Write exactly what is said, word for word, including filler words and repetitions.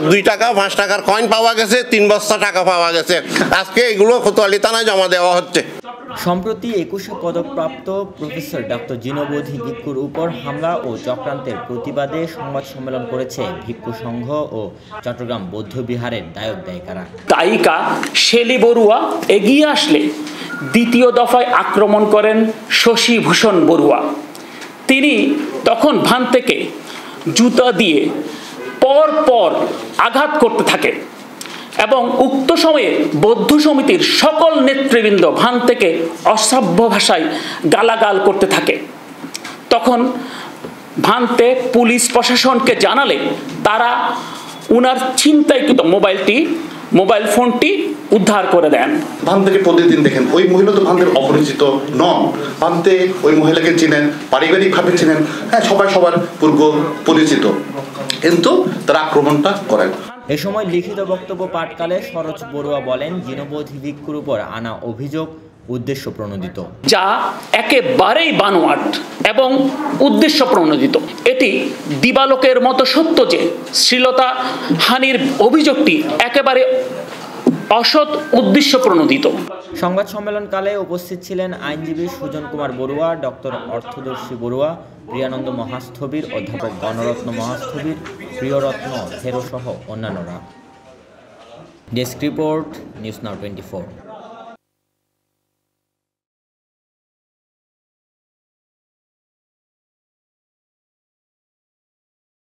দুই টাকা পাঁচ টাকার কয়েন পাওয়া গেছে, তিন বস্তা টাকা পাওয়া গেছে। আজকে এগুলো কোতোয়ালি থানায় জমা দেওয়া হচ্ছে। সম্প্রতি একুশে পদকপ্রাপ্ত প্রফেসর ডক্টর জিনবধি ভিক্ষুর উপর হামলা ও চক্রান্তের প্রতিবাদে সংবাদ সম্মেলন করেছে ভিক্ষু সংঘ ও চট্টগ্রাম বৌদ্ধবিহারের দায়ক দায়িকারা। গায়িকা শেলী বড়ুয়া এগিয়ে আসলে দ্বিতীয় দফায় আক্রমণ করেন শশীভূষণ বড়ুয়া। তিনি তখন ভান থেকে জুতা দিয়ে পর পর আঘাত করতে থাকে এবং উক্ত সময়ে বৌদ্ধ সমিতির সকল নেতৃবৃন্দ ভান থেকে অসভ্য ভাষায় গালাগাল করতে থাকে। তখন ভান্তে পুলিশ প্রশাসনকে জানালে তারা উনার ছিনতাইকৃত মোবাইলটি মোবাইল ফোনটি উদ্ধার করে দেন। ভান থেকে প্রতিদিন দেখেন ওই মহিলা তো ভান্তের অপরিচিত নন, ভান্তে ওই মহিলাকে চিনেন, পারিবারিকভাবে চিনেন, হ্যাঁ সবাই সবার পূর্ব পরিচিত, কিন্তু তারা আক্রমণটা করেন। এ সময় লিখিত বক্তব্য পাঠকালে সরোজ বড়ুয়া বলেন, জিনবধি ভিক্ষুর উপর আনা অভিযোগ উদ্দেশ্য প্রণোদিত, যা একেবারেই বানোয়াট এবং উদ্দেশ্য প্রণোদিত। এটি দিবালোকের মতো সত্য যে শ্লীলতা হানির অভিযোগটি একেবারে অসৎ উদ্দেশ্য প্রণোদিত। সংবাদ সম্মেলনকালে উপস্থিত ছিলেন আইনজীবী সুজন কুমার বড়ুয়া, ডক্টর অর্থদর্শী বড়ুয়া, প্রিয়ানন্দ মহাস্থবির, অধ্যাপক গণরত্ন মহাস্থবির, প্রিয়রত্ন থেরো সহ অন্যান্যরা। Desk report, news now twenty four.